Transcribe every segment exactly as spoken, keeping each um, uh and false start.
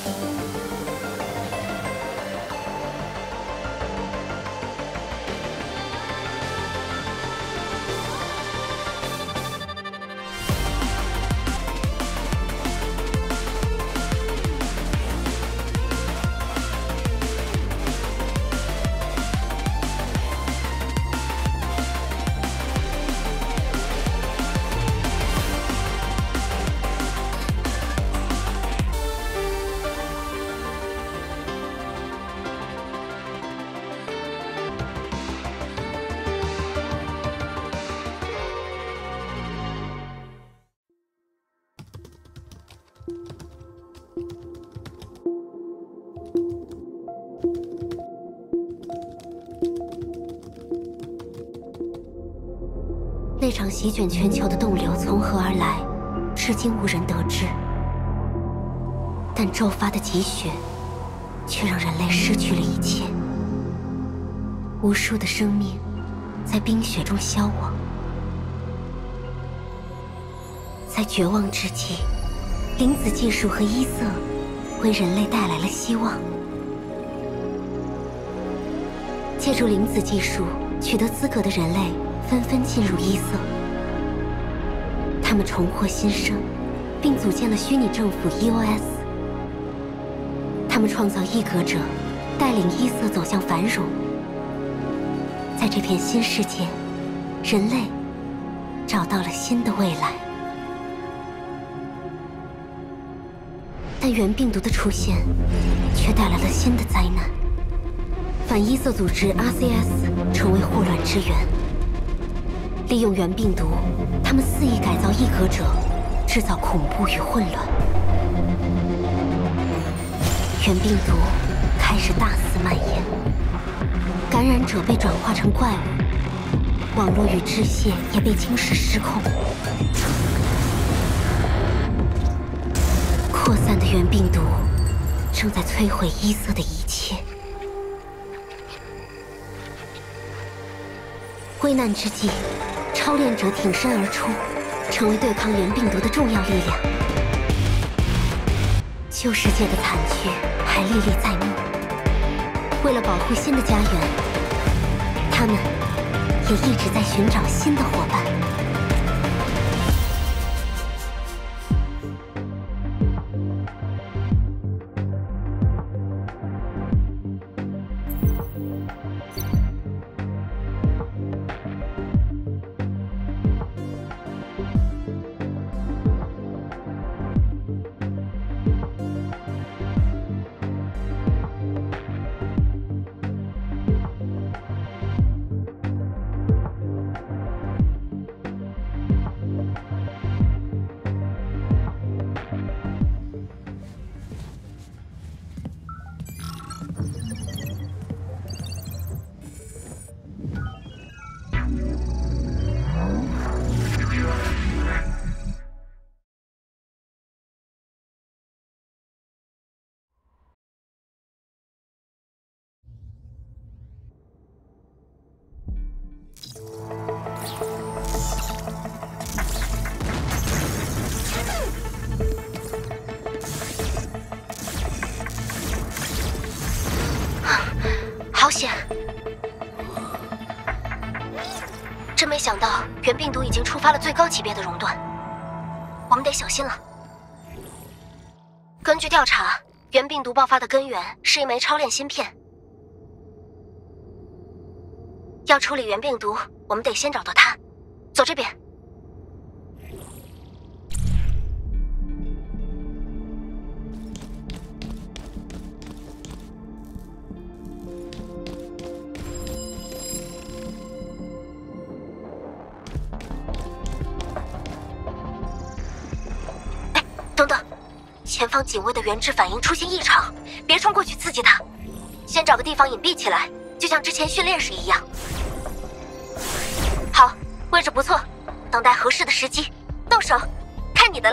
那场席卷全球的冻流从何而来，至今无人得知。但骤发的积雪，却让人类失去了一切。无数的生命在冰雪中消亡。在绝望之际，灵子技术和衣色为人类带来了希望。借助灵子技术取得资格的人类纷纷进入衣色，他们重获新生，并组建了虚拟政府 E O S。他们创造异格者，带领衣色走向繁荣。在这片新世界，人类找到了新的未来。但原病毒的出现，却带来了新的灾难。反衣色组织 R C S 成为祸乱之源。利用原病毒，他们肆意改造异格者，制造恐怖与混乱。原病毒开始大肆蔓延，感染者被转化成怪物，网络与支线也被侵蚀失控。扩散的原病毒正在摧毁衣色的一切。危难之际，超炼者挺身而出，成为对抗原病毒的重要力量。旧世界的惨剧还历历在目。为了保护新的家园，他们也一直在寻找新的伙伴。好险！真没想到原病毒已经触发了最高级别的熔断，我们得小心了。根据调查，原病毒爆发的根源是一枚超链芯片。要处理原病毒，我们得先找到它。走这边。哎，等等，前方警卫的原质反应出现异常，别冲过去刺激他，先找个地方隐蔽起来，就像之前训练时一样。好，位置不错，等待合适的时机动手，看你的了。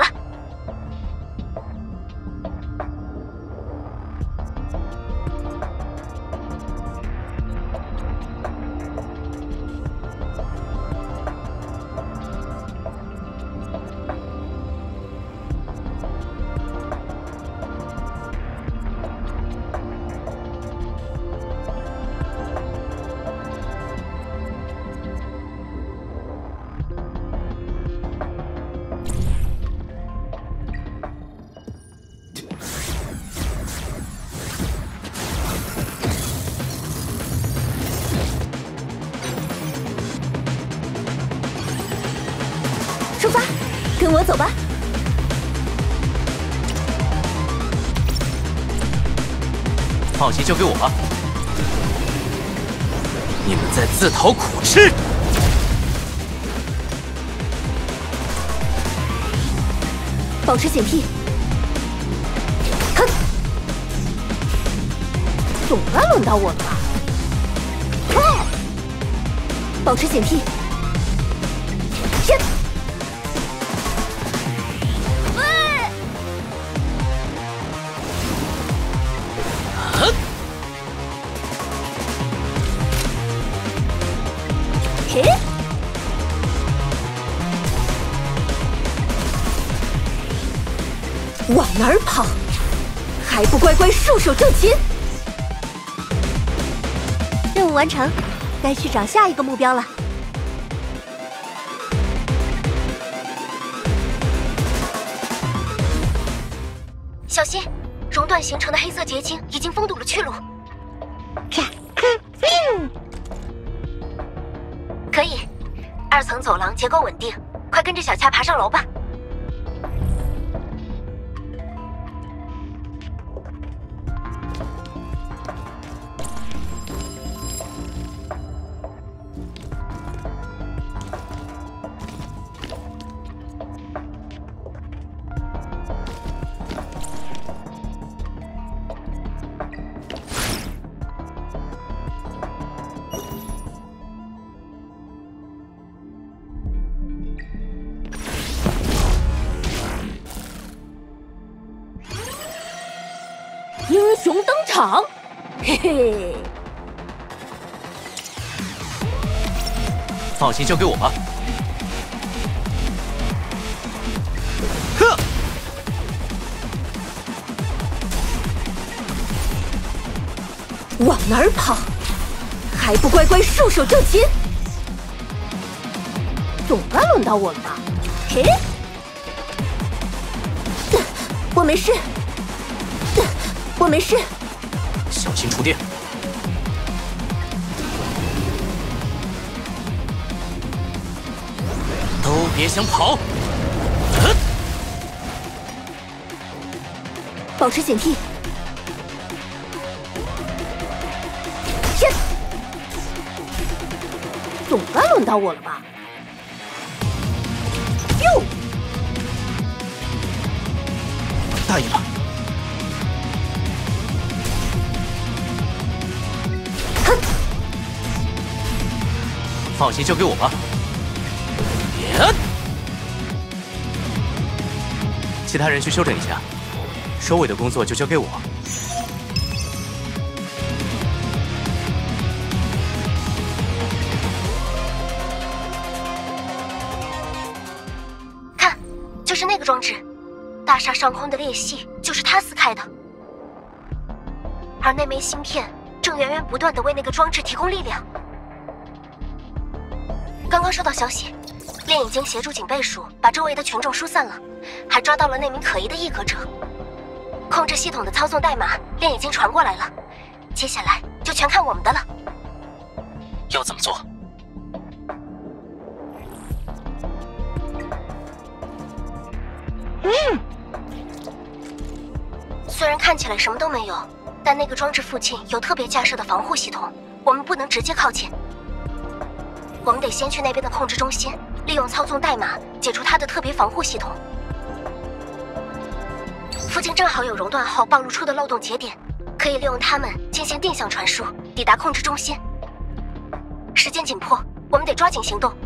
跟我走吧。 放心，交给我吧。你们在自讨苦吃。 保持警惕。哼，总该轮到我了吧？哼，保持警惕。天！嘿！往哪儿跑？还不乖乖束手就擒！任务完成，该去找下一个目标了。小心，熔断形成的黑色结晶已经封堵了去路。可以，二层走廊结构稳定，快跟着小恰爬上楼吧。英雄登场，嘿嘿！ 放心，交给我吧。呵！ 往哪儿跑？还不乖乖束手就擒！总该轮到我了吧？嘿！我没事。我没事， 小心触电。都别想跑！呃、 保持警惕。天！总该轮到我了吧？哟！ 答应了。放心，交给我吧。耶！其他人去休整一下，收尾的工作就交给我。 看，就是那个装置，大厦上空的裂隙就是它撕开的，而那枚芯片正源源不断地为那个装置提供力量。刚刚收到消息，炼已经协助警备署把周围的群众疏散了，还抓到了那名可疑的异格者。控制系统的操纵代码，炼已经传过来了，接下来就全看我们的了。 要怎么做？ 嗯，虽然看起来什么都没有，但那个装置附近有特别架设的防护系统，我们不能直接靠近。我们得先去那边的控制中心，利用操纵代码解除它的特别防护系统。附近正好有熔断后暴露出的漏洞节点，可以利用它们进行定向传输，抵达控制中心。时间紧迫，我们得抓紧行动。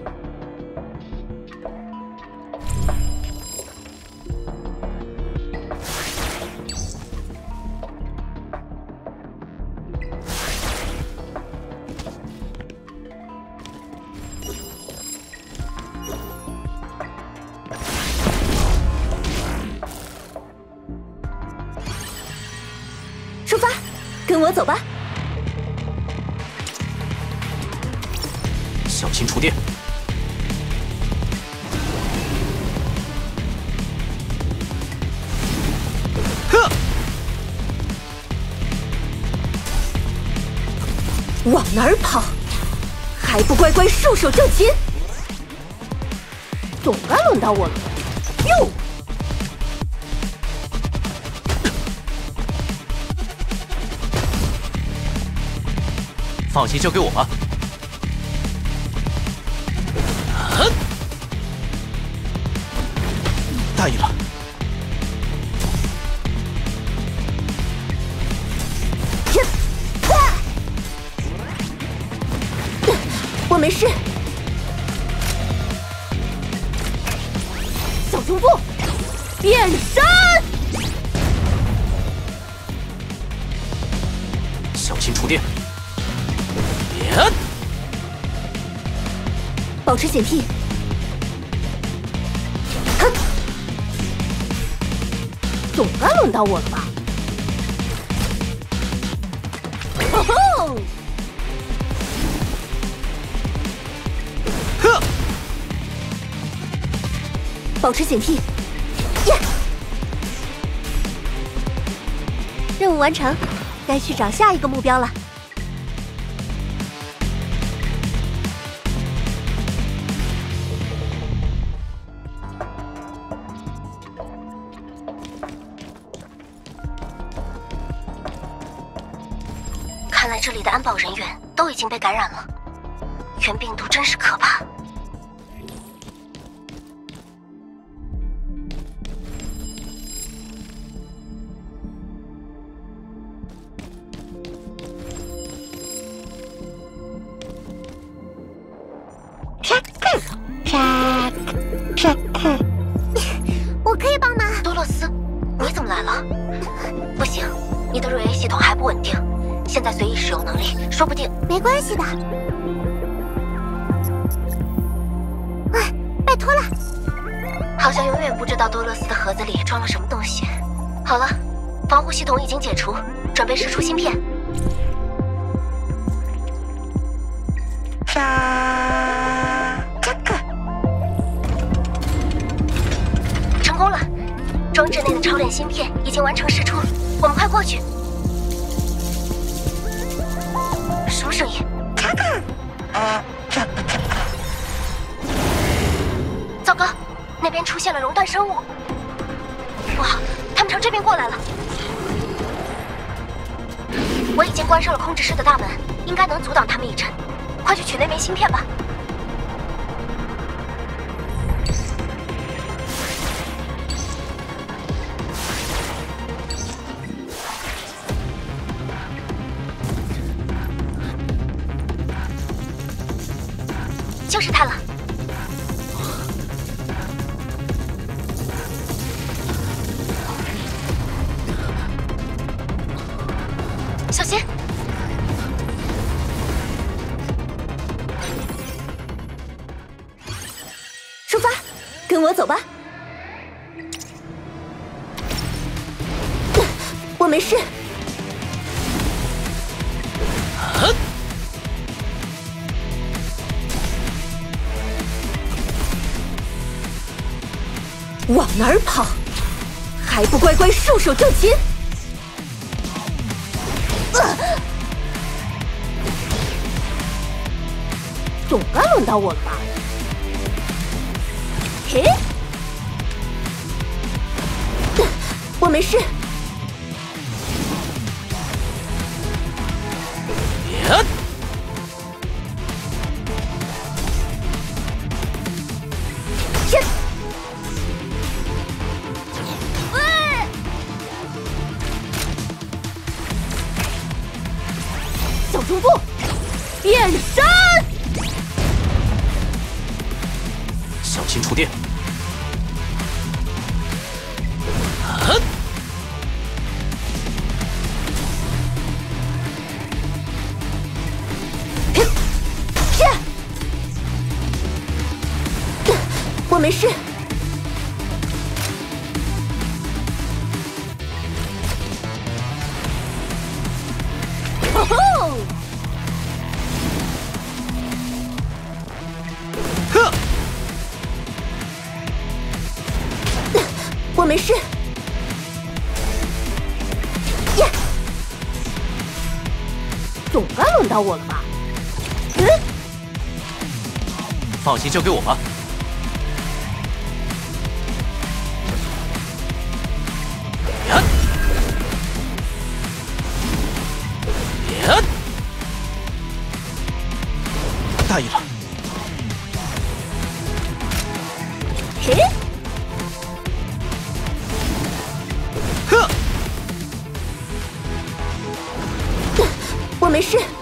出发，跟我走吧。 小心触电。呵！ 往哪儿跑？还不乖乖束手就擒！总该轮到我了。 放心，交给我吧。啊！答应了。 我没事。小胸部，变身！ 小心触电。呀！ 保持警惕。哼！总该轮到我了吧？吼吼！ 呵！ 保持警惕。耶！任务完成，该去找下一个目标了。看来这里的安保人员都已经被感染了，原病毒真是可怕。我可以帮忙。多洛斯，你怎么来了？不行，你的瑞 A 系统还不稳定，现在随意使用能力，说不定。没关系的。哎，拜托了。好像永远不知道多洛斯的盒子里装了什么东西。好了，防护系统已经解除，准备释出芯片。这个成功了，装置内的超链芯片已经完成释出，我们快过去。什么声音？这个，呃，这个，糟糕，那边出现了熔断生物。不好，他们朝这边过来了。我已经关上了控制室的大门，应该能阻挡他们一阵。快去取那枚芯片吧。就是它了。小心！出发，跟我走吧。我没事。 啊！ 往哪儿跑？还不乖乖束手就擒！呃、总该轮到我了吧？嘿，我没事。 呀！ 天！小中部，变身！ 小心触电！啊！ 我没事。吼吼！ 呵！ 我没事。耶！总该轮到我了吧？嗯？ 放心，交给我吧。呀！呀！ 诧异了。 嘿， 呵， 我没事。